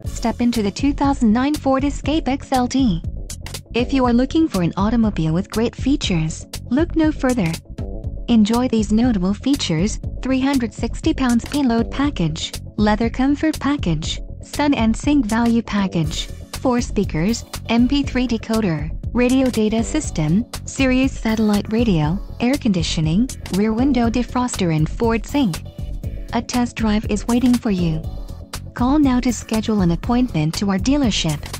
Step into the 2009 Ford Escape XLT. If you are looking for an automobile with great features, look no further. Enjoy these notable features: 360 pounds payload package, leather comfort package, sun and sync value package, 4 speakers, MP3 decoder, radio data system, Sirius satellite radio, air conditioning, rear window defroster and Ford Sync. A test drive is waiting for you. Call now to schedule an appointment to our dealership.